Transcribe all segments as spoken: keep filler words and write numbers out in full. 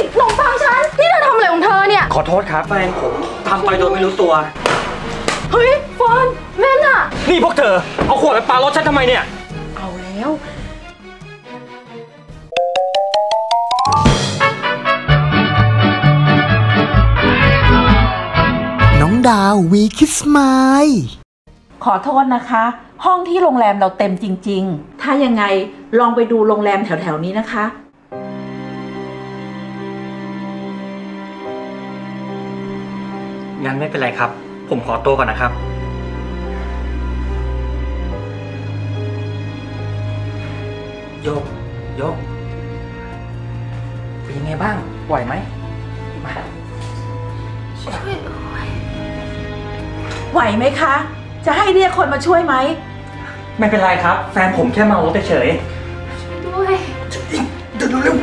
ขนมปังฉันนี่เธอทำอะไรของเธอเนี่ยขอโทษครับแฟนผมทำไปโดยไม่รู้ตัวเฮ้ยเฟิร์นแม่น่ะนี่พวกเธอเอาขวดไปปารถฉันทำไมเนี่ยเอาแล้วน้องดาววีคิสไมล์ขอโทษนะคะห้องที่โรงแรมเราเต็มจริงๆถ้ายังไงลองไปดูโรงแรมแถวๆนี้นะคะงั้นไม่เป็นไรครับผมขอตัวก่อนนะครับโยกโยกเป็นยังไงบ้างไหวไหมมาช่วยด้วยไหวไหมคะจะให้เรียกคนมาช่วยไหมไม่เป็นไรครับแฟนผมแค่เมารถเฉยช่วยด้วยเดินเร็ว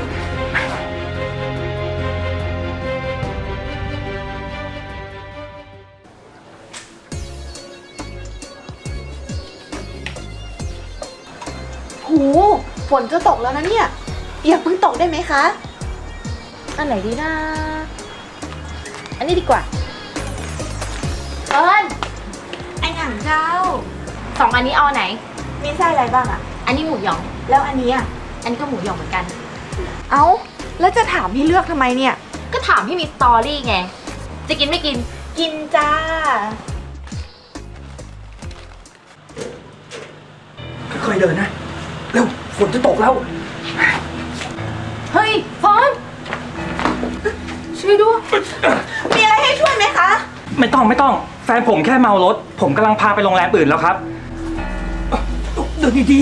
โหฝนจะตกแล้วนะเนี่ยอย่าเพิ่งตกได้ไหมคะอันไหนดีนะอันนี้ดีกว่าเอิญไอหนังเจ้าสองอันนี้เอาไหนมีไส้อะไรบ้างอะอันนี้หมูหยองแล้วอันนี้อะอันนี้ก็หมูหยองเหมือนกันเอ้าแล้วจะถามพี่เลือกทำไมเนี่ยก็ถามให้มีสตอรี่ไงจะกินไม่กินกินจ้าค่อยๆเดินนะเร็วฝนจะตกแล้วเฮ้ยฟอนช่วยด้วยมีอะไรให้ช่วยไหมคะไม่ต้องไม่ต้องแฟนผมแค่เมารถผมกำลังพาไปโรงแรมอื่นแล้วครับเดินดี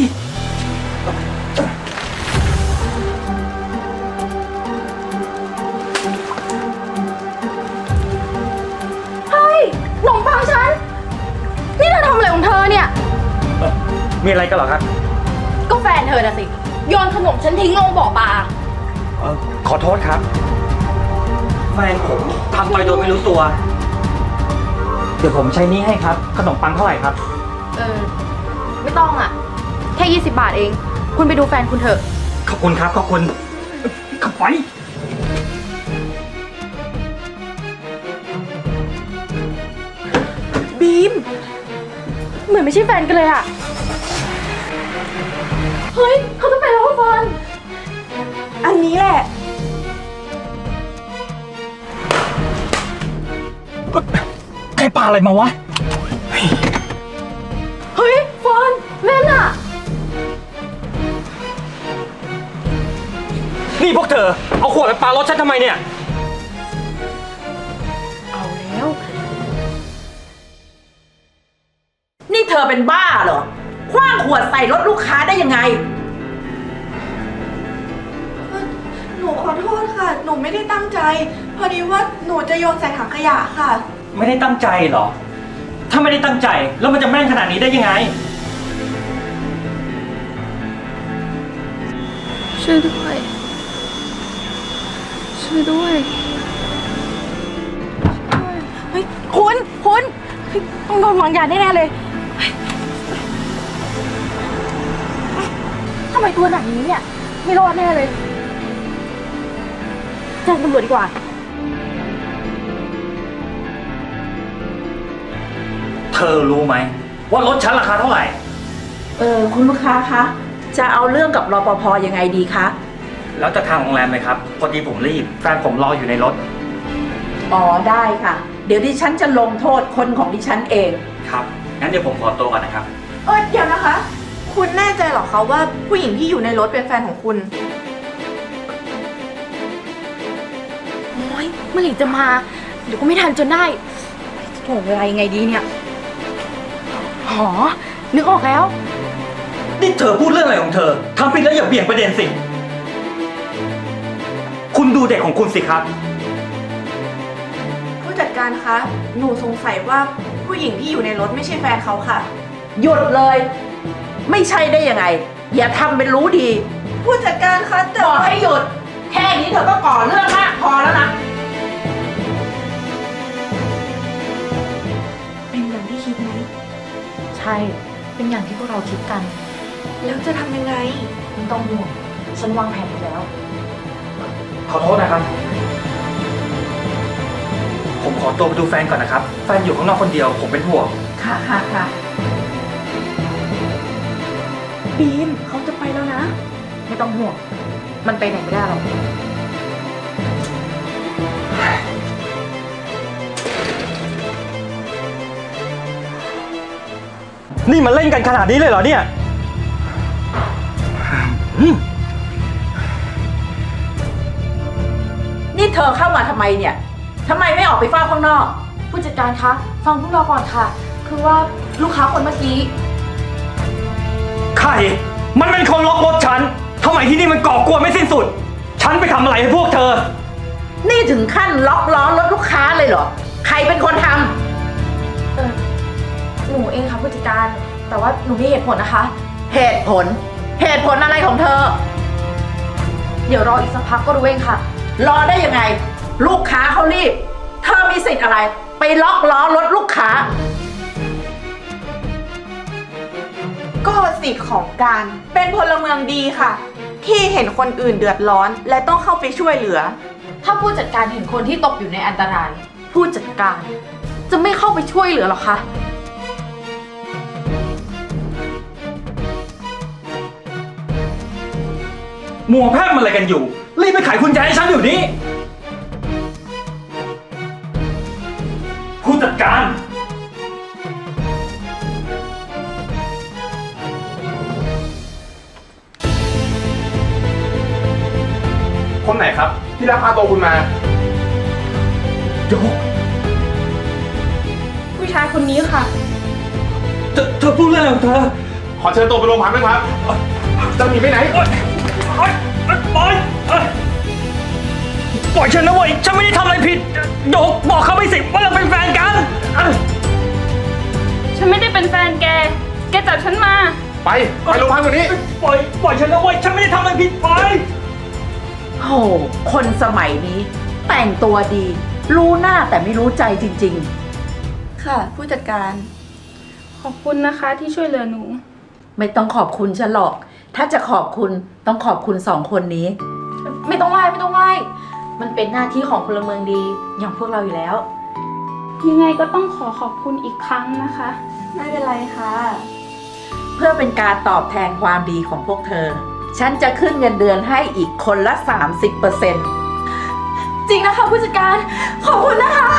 ๆเฮ้ยขนมปังฉันนี่เธอทำอะไรของเธอเนี่ยมีอะไรกันเหรอครับก็แฟนเธอน่ะสิโยนขนมฉันทิ้งลงบ่อปลาเออขอโทษครับแฟนผมทำไปโดยไม่รู้ตัวเดี๋ยวผมใช้นี้ให้ครับขนมปังเท่าไหร่ครับเออไม่ต้องอ่ะแค่ยี่สิบบาทเองคุณไปดูแฟนคุณเถอะขอบคุณครับขอบคุณขับไปบีมเหมือนไม่ใช่แฟนกันเลยอ่ะเฮ้ยเขาจะไปแล้วฟอนอันนี้แหละใครปาอะไรมาวะเฮ้ยฟอนแม่น่ะนี่พวกเธอเอาขวดไปปารถฉันทำไมเนี่ยเอาแล้วนี่เธอเป็นบ้าเหรอคว้างขวดใส่รถลูกค้าได้ยังไงหนูขอโทษค่ะหนูไม่ได้ตั้งใจพอดีว่าหนูจะโยนใส่ถังขยะค่ะไม่ได้ตั้งใจเหรอถ้าไม่ได้ตั้งใจแล้วมันจะแม่นขนาดนี้ได้ยังไงช่วยด้วยช่วยด้วยเฮ้ยคุณคุณต้องโดนวางยาแน่ๆเลยทำไมตัวหนักอย่างนี้เนี่ยไม่รอดแน่เลยแจ้งตำรวจดีกว่าเธอรู้ไหมว่ารถฉันราคาเท่าไหร่เออคุณลูกค้าคะจะเอาเรื่องกับรปภ.ยังไงดีคะแล้วจะทางโรงแรมไหมครับพอดีผมรีบแฟนผมรออยู่ในรถอ๋อได้ค่ะเดี๋ยวดิฉันจะลงโทษคนของดิฉันเองครับงั้นเดี๋ยวผมขอตัวก่อนนะครับเออเดี๋ยวนะคะคุณแน่ใจเหรอคะว่าผู้หญิงที่อยู่ในรถเป็นแฟนของคุณโอ้ยเมื่อไหร่จะมาเดี๋ยวก็ไม่ทันจนได้จะถ่วงเวลายังไงดีเนี่ยหอนึกออกแล้วนี่เธอพูดเรื่องอะไรของเธอทำผิดแล้วอย่าเบี่ยงประเด็นสิคุณดูเด็กของคุณสิครับผู้จัดการคะหนูสงสัยว่าผู้หญิงที่อยู่ในรถไม่ใช่แฟนเขาค่ะหยุดเลยไม่ใช่ได้ยังไงอย่าทำเป็นรู้ดีผู้จัดการคะบอกให้หยุดแค่นี้เธอก็ก่อเรื่องมากพอแล้วนะเป็นอย่างที่คิดไหมใช่เป็นอย่างที่พวกเราคิดกันแล้วจะทำยังไงไม่ต้องห่วงฉันวางแผนไปแล้วขอโทษนะครับผมขอตัวไปดูแฟนก่อนนะครับแฟนอยู่ข้างนอกคนเดียวผมเป็นห่วงค่ะค่ะค่ะบีมเขาจะไปแล้วนะ ไม่ต้องห่วง มันไปไหนไม่ได้หรอกนี่มันเล่นกันขนาดนี้เลยเหรอเนี่ยนี่เธอเข้ามาทำไมเนี่ยทำไมไม่ออกไปเฝ้าข้างนอกผู้จัดการคะ ฟังพวกเราก่อนค่ะ คือว่าลูกค้าคนเมื่อกี้ใครมันเป็นคนล็อกรถฉันทำไมที่นี่มันก่อกวนไม่สิ้นสุดฉันไปทำอะไรให้พวกเธอนี่ถึงขั้นล็อกล้อรถลูกค้าเลยเหรอใครเป็นคนทำเออหนูเองค่ะผู้จัดการ แต่ว่าหนูมีเหตุผลนะคะเหตุผล เหตุผลอะไรของเธอเดี๋ยวรออีกสักพักก็รู้เองค่ะรอได้ยังไง ลูกค้าเขารีบเธอมีสิทธิ์อะไร ไปล็อกล้อรถลูกค้าก็สิทธิ์ของการเป็นพลเมืองดีค่ะ ที่เห็นคนอื่นเดือดร้อนและต้องเข้าไปช่วยเหลือถ้าผู้จัดการเห็นคนที่ตกอยู่ในอันตราย ผู้จัดการจะไม่เข้าไปช่วยเหลือหรอคะมัวแพร่มอะไรกันอยู่รีบไปไขกุญแจให้ฉันอยู่นี้ผู้จัดการคนไหนครับที่ลักพาตัวคุณมาโยกผู้ชายคนนี้ค่ะเธอเธอพูดเรื่องอะไรของเธอขอเชิญตัวไปโรงพักด้วยครับจะหนีไปไหนปล่อยปล่อยปล่อยฉันนะเว้ยฉันไม่ได้ทำอะไรผิดโยกบอกเขาไปสิว่าเราเป็นแฟนกันฉันไม่ได้เป็นแฟนแก แกจับฉันมาไปไปโรงพักตัวนี้ปล่อยปล่อยฉันนะเว้ยฉันไม่ได้ทำอะไรผิดไปโอ้คนสมัยนี้แต่งตัวดี รู้หน้าแต่ไม่รู้ใจจริงๆค่ะผู้จัดการขอบคุณนะคะที่ช่วยเหลือหนูไม่ต้องขอบคุณฉันหรอกถ้าจะขอบคุณต้องขอบคุณสองคนนี้ไม่ต้องไหว้ไม่ต้องไหว้มันเป็นหน้าที่ของพลเมืองดีอย่างพวกเราอยู่แล้วยังไงก็ต้องขอขอบคุณอีกครั้งนะคะไม่เป็นไรค่ะเพื่อเป็นการตอบแทนความดีของพวกเธอฉันจะขึ้นเงินเดือนให้อีกคนละ สามสิบเปอร์เซ็นต์จริงนะคะผู้จัดการขอบคุณนะคะ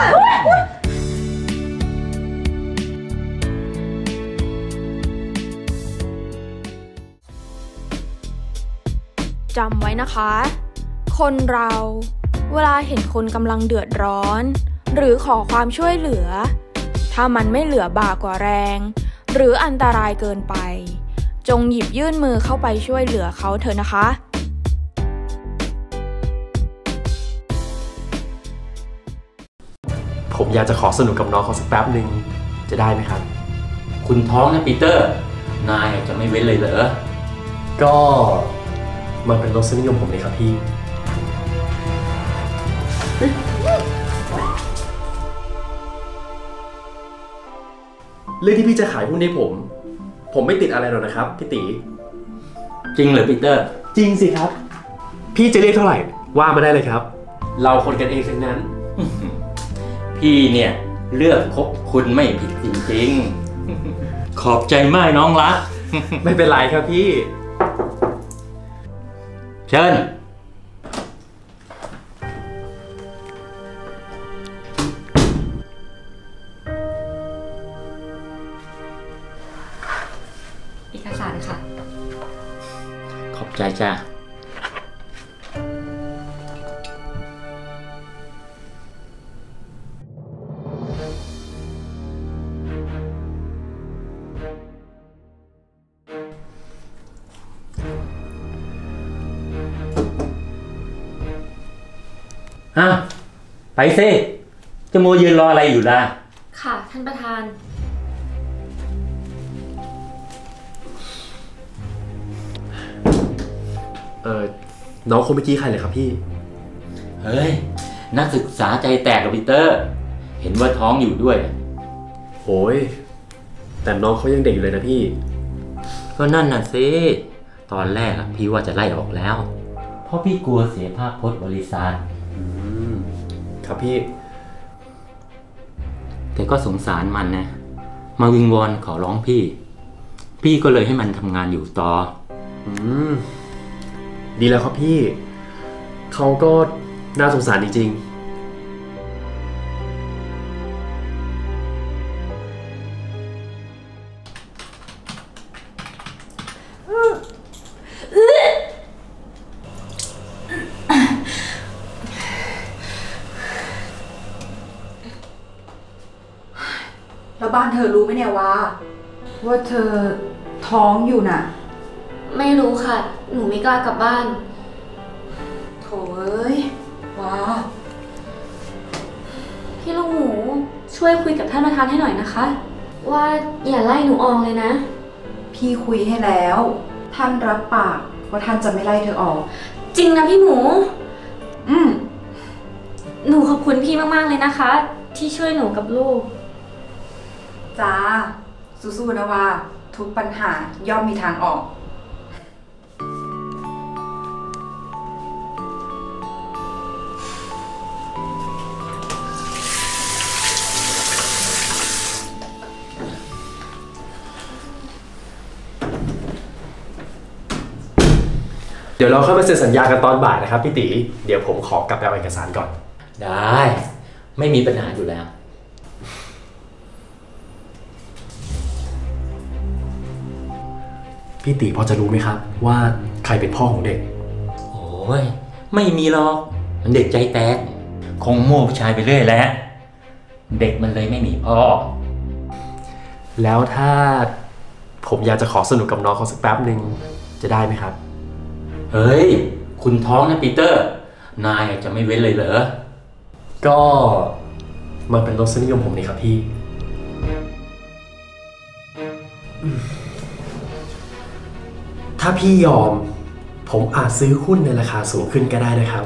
จำไว้นะคะ คนเราเวลาเห็นคนกำลังเดือดร้อนหรือขอความช่วยเหลือถ้ามันไม่เหลือบ่ากว่าแรงหรืออันตรายเกินไปจงหยิบยื่นมือเข้าไปช่วยเหลือเขาเถอะนะคะผมอยากจะขอสนุกกับน้องเขาสักแป๊บหนึ่งจะได้ไหมครับคุณท้องนะปีเตอร์นายจะไม่เว้นเลยเหรอก็มันเป็นรสนิยมผมเลยครับพี่เรื่องที่พี่จะขายหุ้นให้ผมผมไม่ติดอะไรหรอกนะครับพี่ตีจริงเหรอปีเตอร์จริงสิครับพี่จะเรียกเท่าไหร่ว่ามาได้เลยครับเราคนกันเองทั้งนั้นพี่เนี่ยเลือกคบคุณไม่ผิดจริงๆขอบใจมากน้องรักไม่เป็นไรครับพี่เชิญเอกสารค่ะขอบใจจ้ะอ่ะไปสิจะมัวยืนรออะไรอยู่ล่ะค่ะท่านประธานเออน้องคนเมื่อกี้ใครเลยครับพี่เฮ้ยนักศึกษาใจแตกกับปีเตอร์เห็นว่าท้องอยู่ด้วยโอ้ยแต่น้องเขายังเด็กอยู่เลยนะพี่ก็นั่นน่ะสิตอนแรกพี่ว่าจะไล่ออกแล้วเพราะพี่กลัวเสียภาพพจน์บริษัทครับพี่แต่ก็สงสารมันนะมาวิงวอนขอร้องพี่ พี่ก็เลยให้มันทำงานอยู่ต่ออืมดีแล้วครับพี่เขาก็น่าสงสารจริงๆแล้วบ้านเธอรู้ไหมเนี่ยว่าว่าเธอท้องอยู่น่ะไม่รู้ค่ะหนูไม่กล้ากลับบ้านโถ่เอ้ยว้าพี่ลูกหมูช่วยคุยกับท่านประธานให้หน่อยนะคะว่าอย่าไล่หนูออกเลยนะพี่คุยให้แล้วท่านรับปากว่าท่านจะไม่ไล่เธอออกจริงนะพี่หมูอืมหนูขอบคุณพี่มากๆเลยนะคะที่ช่วยหนูกับลูกจ้าสู้ๆนะว่าทุกปัญหาย่อมมีทางออกเดี๋ยวเราเข้ามาเซ็นสัญญากันตอนบ่ายนะครับพี่ตีเดี๋ยวผมขอกลับไปเอาเอกสารก่อนได้ไม่มีปัญหาอยู่แล้วพี่ตีพอจะรู้ไหมครับว่าใครเป็นพ่อของเด็กโอ้ยไม่มีหรอกมันเด็กใจแตกคงโม่ผู้ชายไปเรื่อยแล้วเด็กมันเลยไม่มีพ่อแล้วถ้าผมอยากจะขอสนุกกับน้องเขาสักแป๊บหนึ่งจะได้ไหมครับเฮ้ยคุณท้องนะปีเตอร์นายจะไม่เว้นเลยเหรอก็มันเป็นรสนิยมผมนี่ครับพี่ถ้าพี่ยอมผมอาจซื้อหุ้นในราคาสูงขึ้นก็ได้นะครับ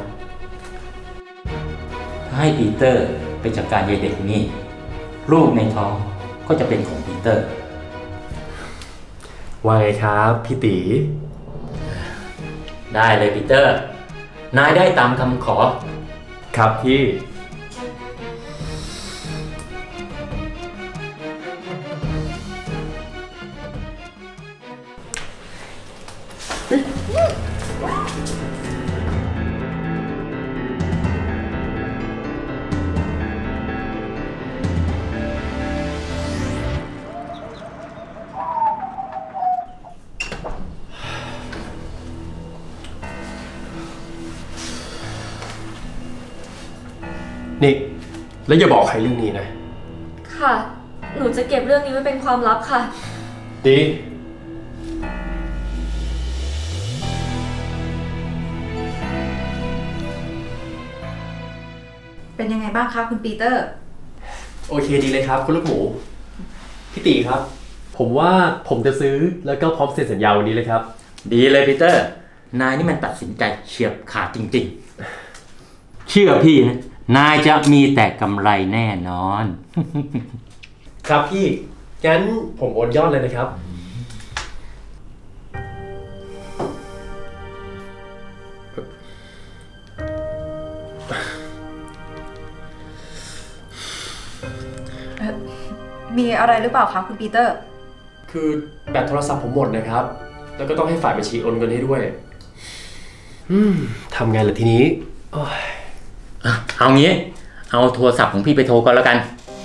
ให้ปีเตอร์ไปจัดการยายเด็กนี่ลูกในท้องก็จะเป็นของปีเตอร์ว่าไงครับพี่ตีได้เลยปีเตอร์นายได้ตามคำขอครับพี่นี่แล้วอย่าบอกใครเรื่องนี้นะค่ะหนูจะเก็บเรื่องนี้ไว้เป็นความลับค่ะดีเป็นยังไงบ้างคะคุณปีเตอร์โอเคดีเลยครับคุณลูกหมูพี่ตีครับผมว่าผมจะซื้อแล้วก็พร้อมเซ็นสัญญาวันนี้เลยครับดีเลยปีเตอร์นายนี่มันตัดสินใจเฉียบขาดจริงๆเชื่อพี่นะนายจะมีแต่กำไรแน่นอนครับพี่งั้นผมโอนยอดเลยนะครับมีอะไรหรือเปล่าคะคุณปีเตอร์คือแบตโทรศัพท์ผมหมดนะครับแล้วก็ต้องให้ฝ่ายบัญชีโอนเงินให้ด้วยอืมทำไงล่ะทีนี้เอางี้เอาโทรศัพท์ของพี่ไปโทรก่อนแล้วกัน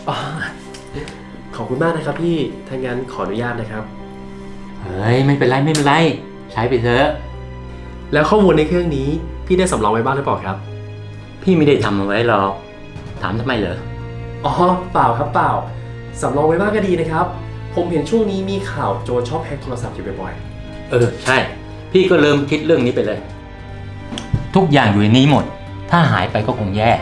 ขอบคุณมากนะครับพี่ถ้างั้นขออนุญาตนะครับเฮ้ยไม่เป็นไรไม่เป็นไรใช้ไปเถอะแล้วข้อมูลในเครื่องนี้พี่ได้สำรองไว้บ้างหรือเปล่าครับพี่ไม่ได้ทำเอาไว้หรอกถามทำไมเหรออ๋อเปล่าครับเปล่าสำรองไว้บ้างก็ดีนะครับผมเห็นช่วงนี้มีข่าวโจรชอบแฮ็กโทรศัพท์อยู่บ่อยๆเออใช่พี่ก็เริ่มคิดเรื่องนี้ไปเลยทุกอย่างอยู่ในนี้หมดถ้าหายไปก็คงแย่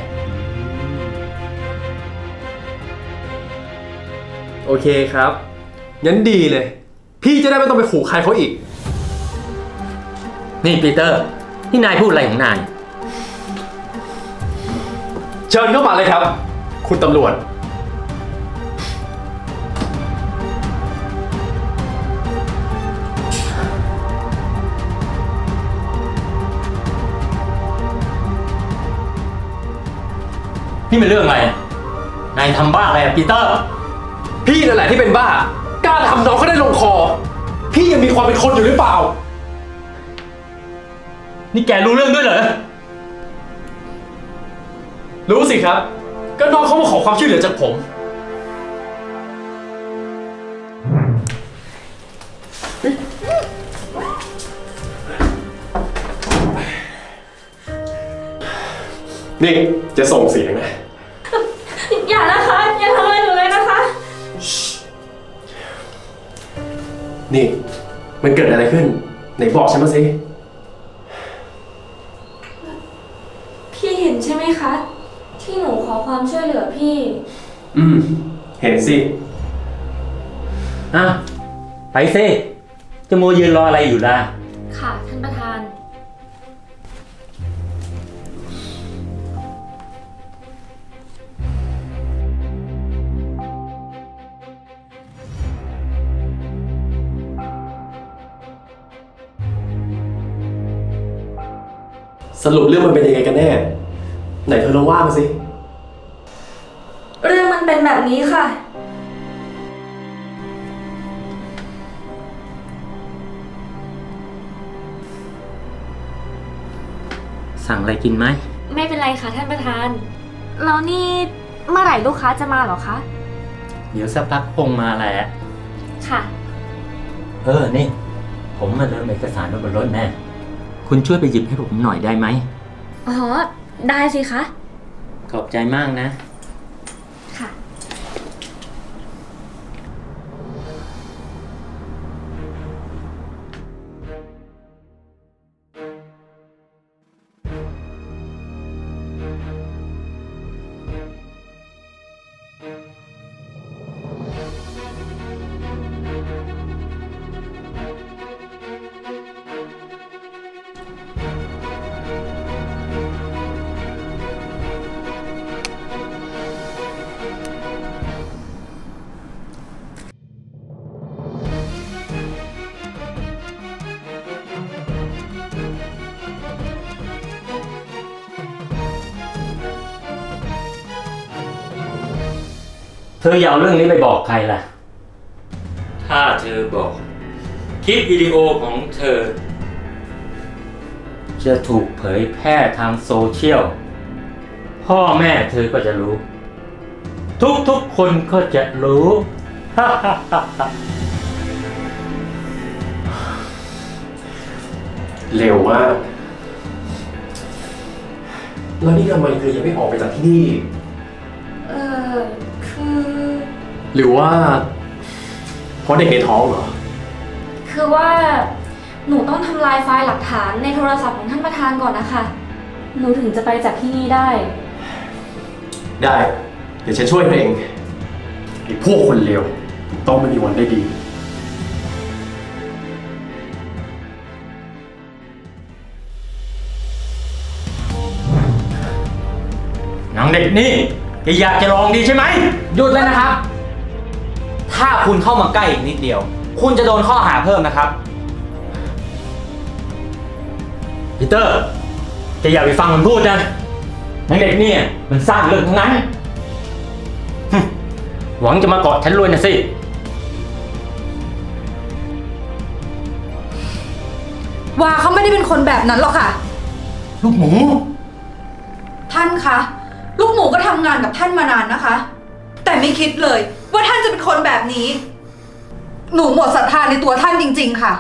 โอเคครับงั้นดีเลยพี่จะได้ไม่ต้องไปขู่ใครเขาอีกนี่ปีเตอร์นี่นายพูดอะไรของนายเชิญเข้ามาเลยครับคุณตำรวจนี่เป็นเรื่องอะไรนายทำบ้าอะไรอะปีเตอร์พี่นั่นแหละที่เป็นบ้ากล้าทำน้องเขาได้ลงคอพี่ยังมีความเป็นคนอยู่หรือเปล่านี่แกรู้เรื่องด้วยเหรอรู้สิครับก็น้องเขามาขอความช่วยเหลือจากผมนี่จะส่งเสียงนะอย่านะคะอย่าทำอะไรหนูเลยนะคะนี่มันเกิดอะไรขึ้นไหนบอกฉันมาสิพี่เห็นใช่ไหมคะที่หนูขอความช่วยเหลือพี่อืมเห็นสิอ่ะไปสิจะโมยืนรออะไรอยู่ล่ะค่ะท่านประธานสรุปเรื่องมันเป็นยังไงกันแน่ไหนเธอลองว่ามาสิเรื่องมันเป็นแบบนี้ค่ะสั่งอะไรกินไหมไม่เป็นไรค่ะท่านประธานแล้วนี่เมื่อไหร่ลูกค้าจะมาหรอคะเดี๋ยวสักพักคงมาแหละค่ะเออนี่ผมมาเริ่มเอกสารบนรถแน่คุณช่วยไปหยิบให้ผมหน่อยได้ไหมอ๋อได้สิคะขอบใจมากนะค่ะเธออย่าเอาเรื่องนี้ไปบอกใครล่ะถ้าเธอบอกคลิปวิดีโอของเธอจะถูกเผยแพร่ทางโซเชียลพ่อแม่เธอก็จะรู้ทุกๆคนก็จะรู้เร็วมากแล้วนี่ทำไมเธอยังไม่ออกไปจากที่นี่เออคือหรือว่าเพราะเด็กในท้องเหรอคือว่าหนูต้องทำลายไฟล์หลักฐานในโทรศัพท์ของท่านประธานก่อนนะคะหนูถึงจะไปจากที่นี่ได้ได้เดี๋ยวฉันช่วยเองไอ้พวกคนเลวต้องไม่มีวันได้ดีนางเด็กนี่แกอยากจะลองดีใช่ไหมหยุดเลยนะครับถ้าคุณเข้ามาใกล้อีกนิดเดียวคุณจะโดนข้อหาเพิ่มนะครับปีเตอร์แกอย่าไปฟังมันพูดนะนางเด็กนี่มันสร้างเรื่องทั้งนั้นหวังจะมาเกาะฉันรวยนะสิว่าเขาไม่ได้เป็นคนแบบนั้นหรอกค่ะลูกหมูท่านคะลูกหมูก็ทำงานกับท่านมานานนะคะแต่ไม่คิดเลยว่าท่านจะเป็นคนแบบนี้หนูหมดศรัทธาในตัวท่านจริงๆค่ะ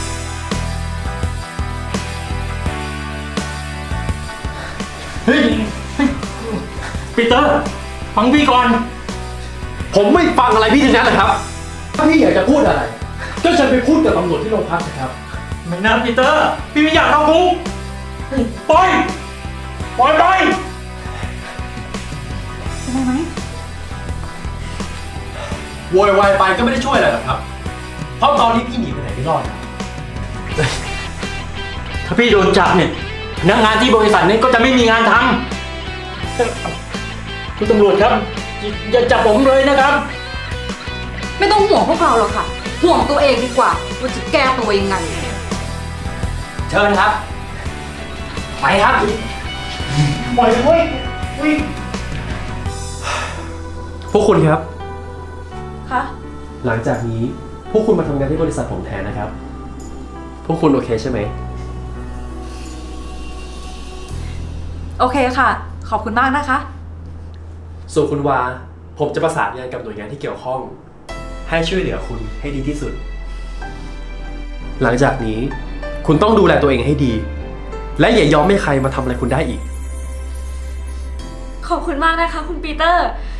เฮ้ยปีเตอร์ฟังพี่ก่อนผมไม่ฟังอะไรพี่ทั้งนั้นเลยครับถ้าพี่อยากจะพูดอะไรก็เชิญไปพูดกับตำรวจที่โรงพักนะครับไม่นะปีเตอร์พี่ไม่อยากเข้าคุกปล่อยปล่อยไปได้ไหมโวยวายไปก็ไม่ได้ช่วยอะไรหรอกครับเพราะตอนนี้พี่หนีไปไหนไม่รอดถ้าพี่โดนจับเนี่ยพนักงานที่บริษัทนี้ก็จะไม่มีงานทำคุณตำรวจครับอย่าจับผมเลยนะครับไม่ต้องห่วงพวกเราหรอกค่ะห่วงตัวเองดีกว่าว่าจะแก้ตัวยังไงเชิญครับไปครับปล่อยเว้ยวิ่งพวกคุณครับคะหลังจากนี้พวกคุณมาทำงานที่บริษัทผมแทนนะครับ พวกคุณโอเคใช่ไหมโอเคค่ะ ขอบคุณมากนะคะส่วนคุณวา ผมจะประสานงานกับหน่วยงานที่เกี่ยวข้อง ให้ช่วยเหลือคุณให้ดีที่สุด หลังจากนี้คุณต้องดูแลตัวเองให้ดี และอย่ายอมให้ใครมาทำอะไรคุณได้อีกขอบคุณมากนะคะคุณปีเตอร์